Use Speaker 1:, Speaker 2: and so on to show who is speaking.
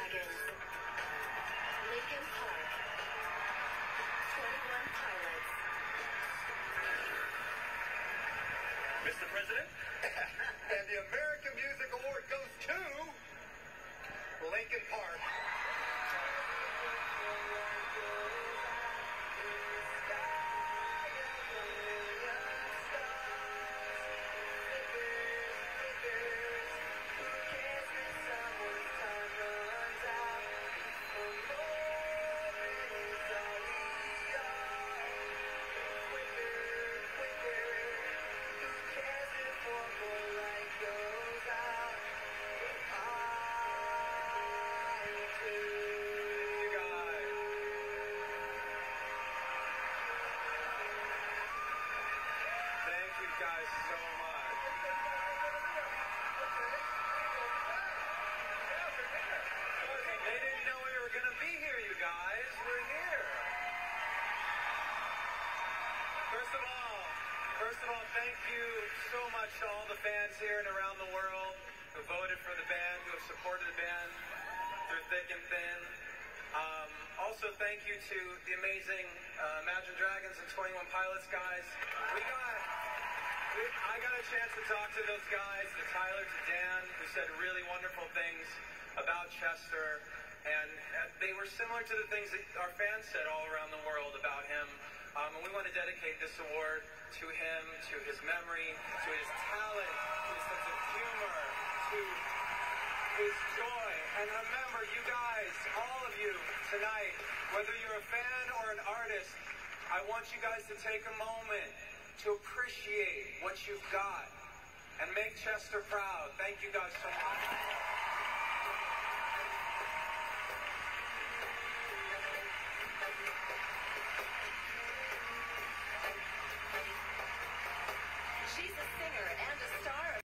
Speaker 1: Dragons, Linkin Park, 21 Pilots.
Speaker 2: Mr. President,
Speaker 3: And the American Music Award goes to Linkin Park.
Speaker 2: Guys, so much. They didn't know we were going to be here, you guys. We're here. First of all, thank you so much to all the fans here and around the world who voted for the band, who have supported the band through thick and thin. Also, thank you to the amazing Imagine Dragons and 21 Pilots guys. I got a chance to talk to those guys, to Tyler, to Dan, who said really wonderful things about Chester, and they were similar to the things that our fans said all around the world about him. And we want to dedicate this award to him, to his memory, to his talent, to his sense of humor, to his joy. And remember, you guys, all of you tonight, whether you're a fan or an artist, I want you guys to take a moment to appreciate what you've got and make Chester proud. Thank you guys so much.